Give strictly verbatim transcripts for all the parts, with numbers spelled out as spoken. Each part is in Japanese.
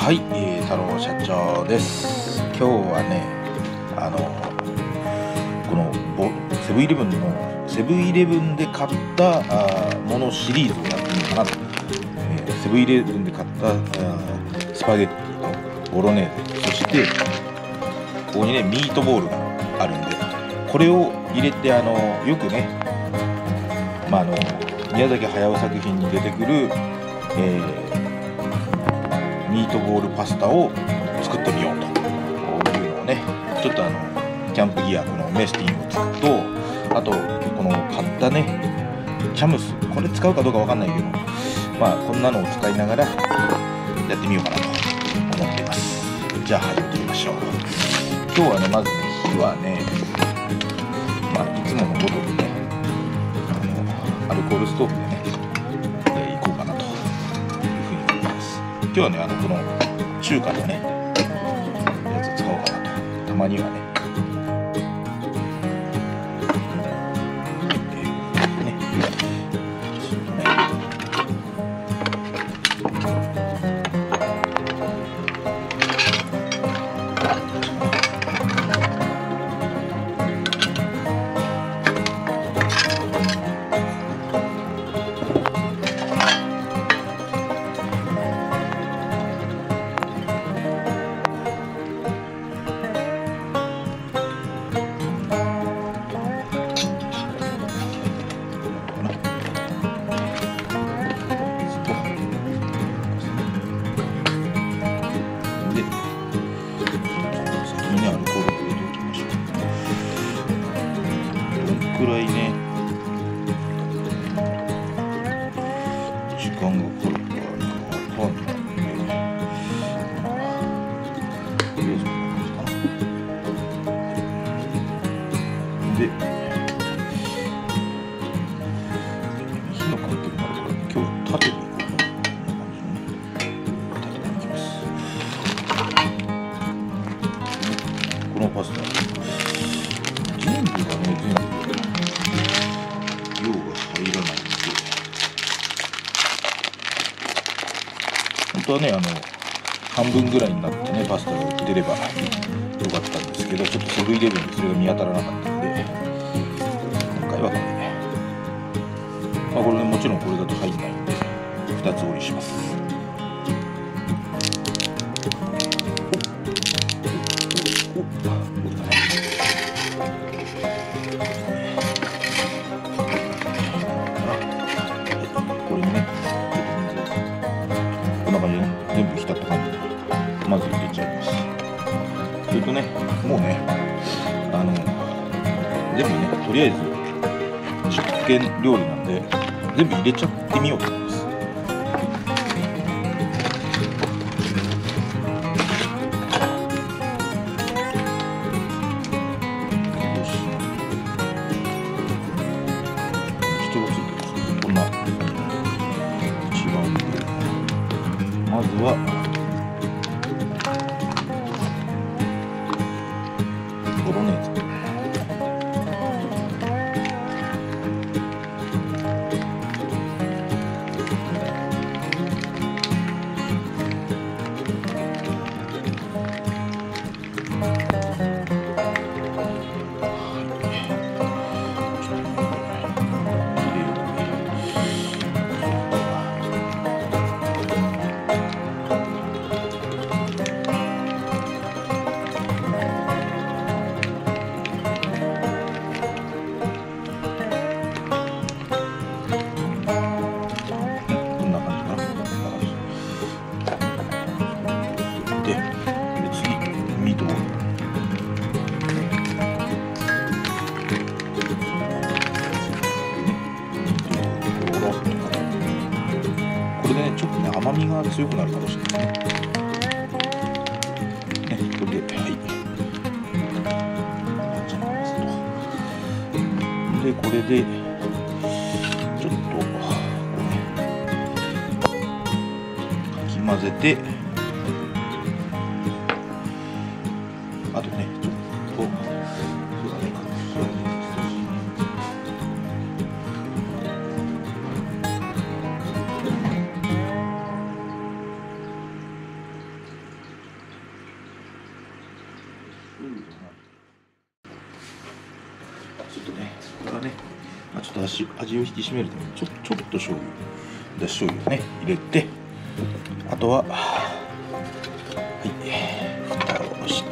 はい、えー、太郎社長です。今日はね、あのこのボセブンイレブンのセブンイレブンで買ったあものシリーズをやってみようかなと、えー、セブンイレブンで買ったあスパゲッティとボロネーゼ、そしてここにねミートボールがあるんで、これを入れてあのよくね、まあ、あの宮崎駿作品に出てくる、えーミートボールパスタを作ってみようというのをね、ちょっとあのキャンプギア、このメスティンをつくと、あとこの買ったねチャムス、これ使うかどうかわかんないけど、まあこんなのを使いながらやってみようかなと思っています。じゃあ始めてみましょう。今日はね、まずね火はね、まあいつものごとくね、あのアルコールストーブでね、えー、いこうかなというふうに思います。今日はね、あのこの中華のねやつ使おうかなと。たまにはね、くらいね時間がかかるかわかんないんで、とりあえずこんな感じかな。で、火の関係もあるから、今日は縦にいこうかな。こんな感じのね、縦にいきます。このパスタ全部がね、全部量が入らないんで、本当はね、あの半分ぐらいになってねパスタが売ってればよかったんですけど、ちょっとセブンイレブンでそれが見当たらなかったんで、今回はこれ、まあ、これね、もちろんこれだと入んないんでふたつ折りします。こんな感じでね、全部浸った感じでまず入れちゃいます。それとね、もうね、あの全部ね、とりあえず実験料理なんで全部入れちゃってみようと思います。人がついてる、こんな一番上、まずはボロネーゼ。これでね、ちょっとね、甘みが強くなるかもしれないですね。ね、これで、はい。じゃあますと。で、これで、ちょっと、こうね、かき混ぜて、あとね、ちょっと、そうだね、そうだね。 ちょっとね、これはね、まあ、ちょっと味味を引き締めるためにちょちょっと醤油、だし醤油をね入れて、あとははい蓋をして。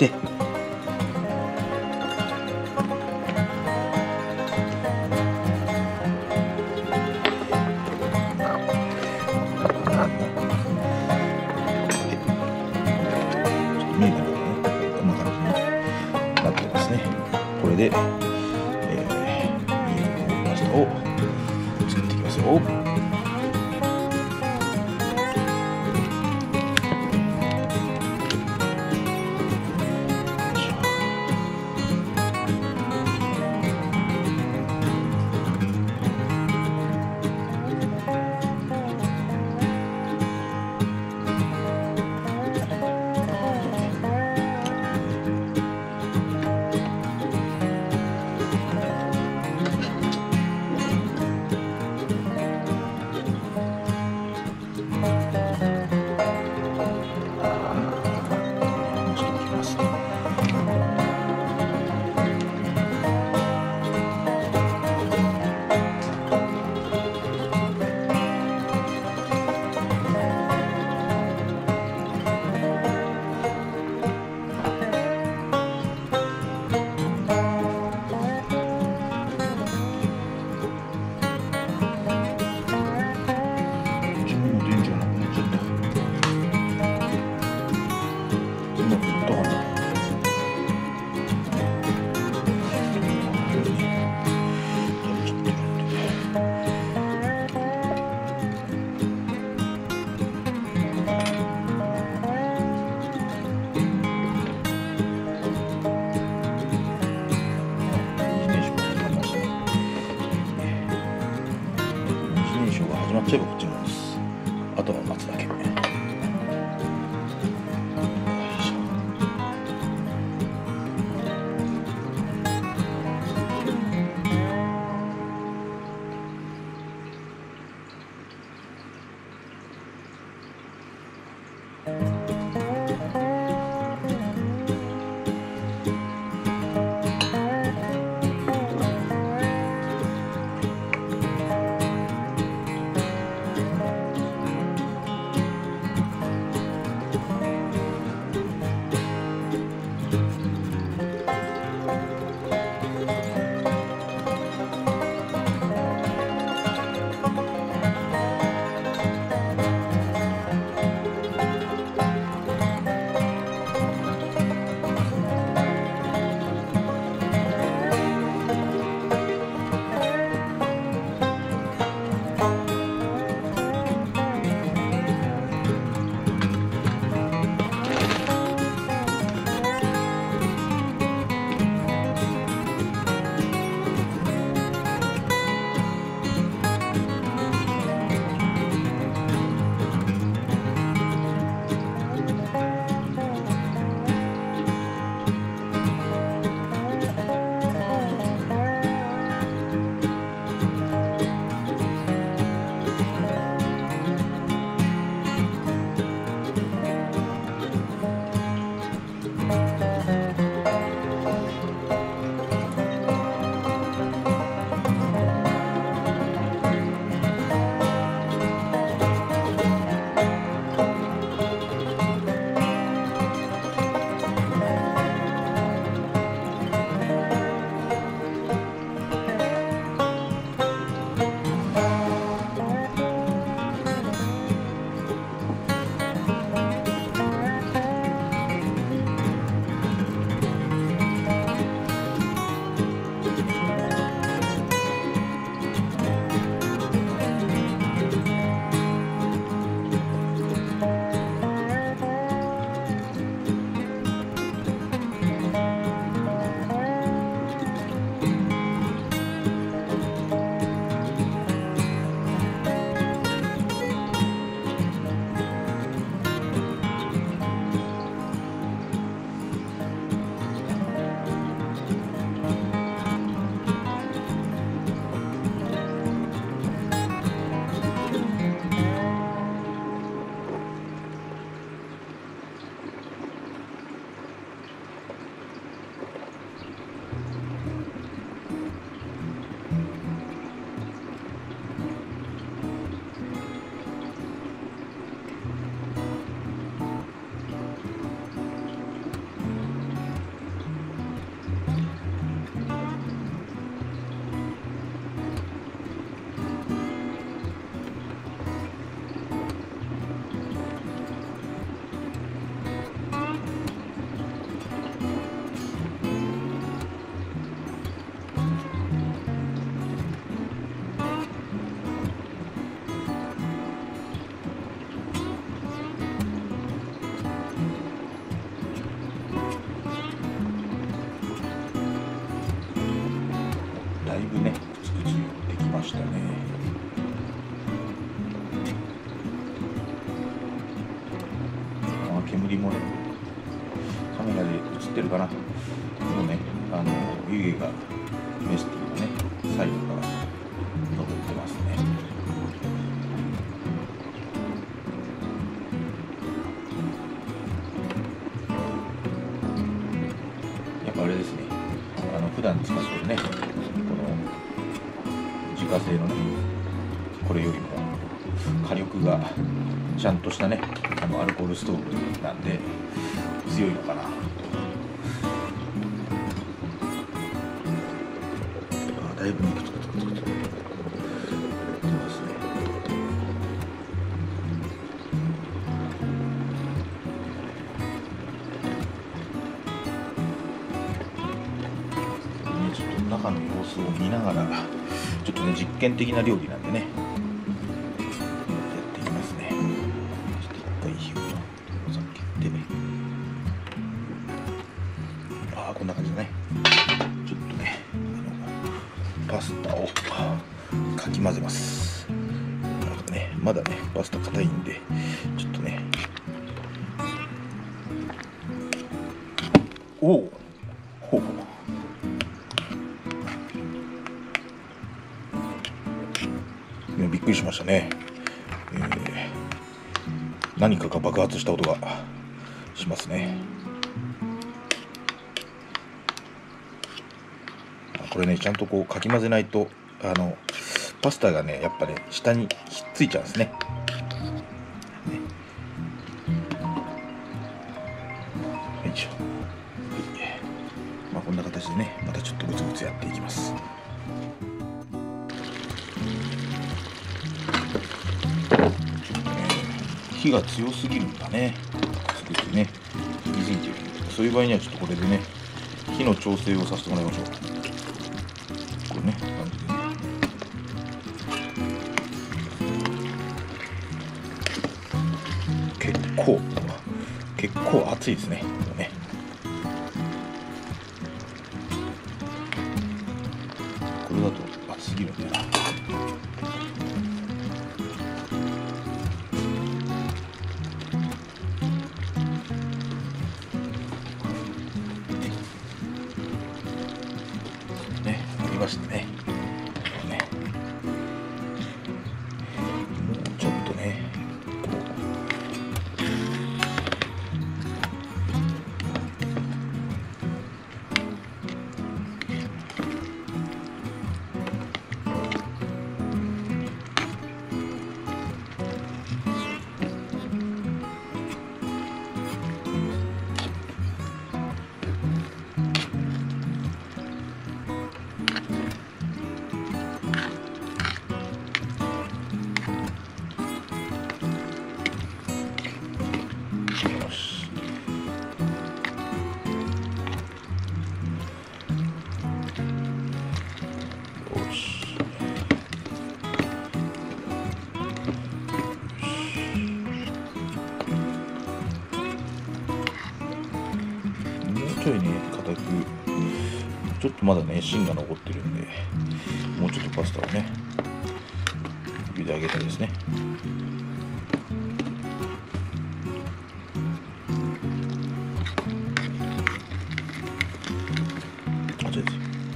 見えないからね、こんな感じになってますね。これで、えー、ミートパスタを作っていきますよ。 したね。あ、煙もね、カメラで映ってるかな。もうね、あの湯気がメスティがね、サイドから上ってますね。やっぱあれですね、あの普段使ってるね、この自家製のね、これよりも火力がちゃんとしたね、あのアルコールストーブなんで強いのかなと。あ、だいぶ肉つくつくつくつくつきますね。ちょっと中の様子を見ながら、ちょっとね実験的な料理なんでね、やっていきますね。ちょっと一回火を避けて、ああこんな感じだね。ちょっとね、あのパスタをかき混ぜます。なんかね、まだねパスタ硬いんで、ちょっとね、おおほうほう、びっくりしましたね、えー、何かが爆発した音がしますね。これね、ちゃんとこうかき混ぜないと、あのパスタがねやっぱね下にひっついちゃうんですね。ね、よいしょ、はい、まあ、こんな形でね、またちょっとグツグツやっていきます。火が強すぎるんだね、作ってね、気づいてる。そういう場合にはちょっとこれでね、火の調整をさせてもらいましょう。これね、感じでね。結構結構熱いですね、これね。これだと熱すぎるんだよな。ね、ありましたね。ね、もうちょっとね、こう、よし。よし。もうちょいね、固く、ちょっとまだね、芯が残ってるんで、もうちょっとパスタをね、茹で上げたいですね。あ、ちょっと、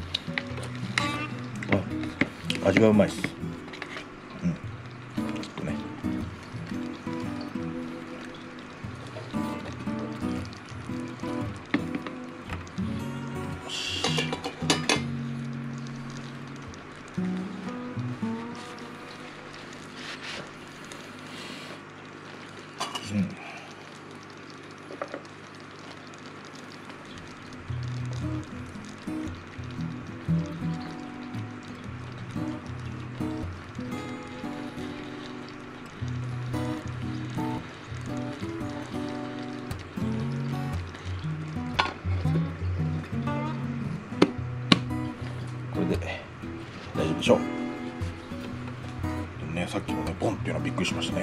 あ、味がうまいっす。うん。ちょっとね。よし。うん。これで大丈夫でしょう。でもね、さっきのね、ボンっていうのはびっくりしましたね。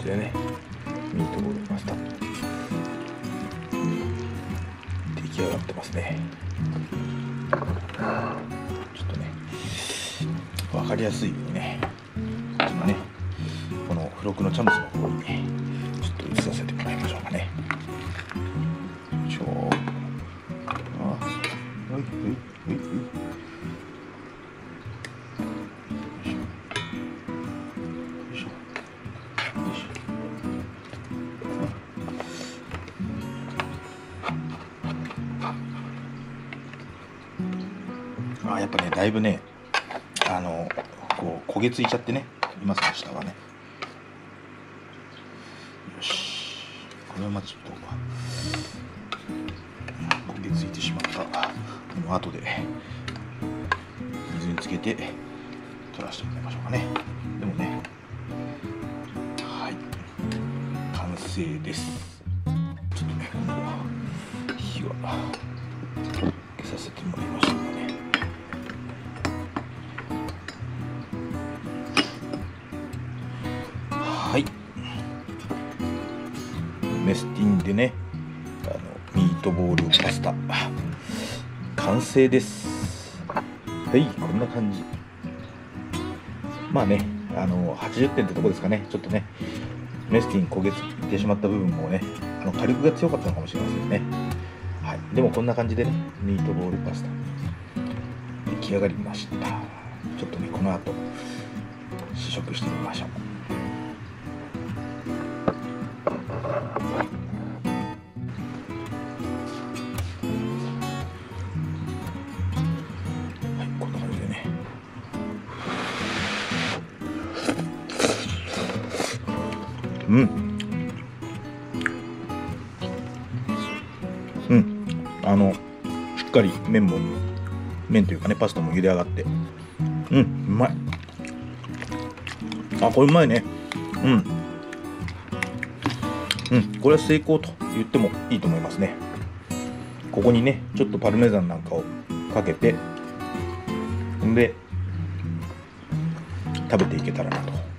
じでね、ミートボールパスタ出来上がってますね。ちょっとね分かりやすいようにね、ちょっとねこの付録のチャムスの方にねちょっと移させてもらいましょうかね。よいしょ。あ、はいはいはいはい。あ、やっぱねだいぶねあのこう焦げついちゃってねいますね、下はね。よし、これはまずちょっと焦げついてしまったもう後で水につけて取らせてもらいましょうかね。でもね、はい、完成です。ちょっとね今度は火はつけさせてもらいましょうかね。はい、メスティンでねあのミートボールパスタ完成です。はい、こんな感じ。まあねあのはちじゅってんってとこですかね。ちょっとねメスティン焦げついてしまった部分もねあの火力が強かったのかもしれませんね。はい、でもこんな感じでねミートボールパスタ出来上がりました。ちょっとねこの後試食してみましょう。はい、こんな感じでね。うんうんあのしっかり麺も麺というかねパスタも茹で上がってうんうまい。あ、これうまいね。うんうん、これは成功と言ってもいいと思いますね。ここにねちょっとパルメザンなんかをかけてんで食べていけたらなと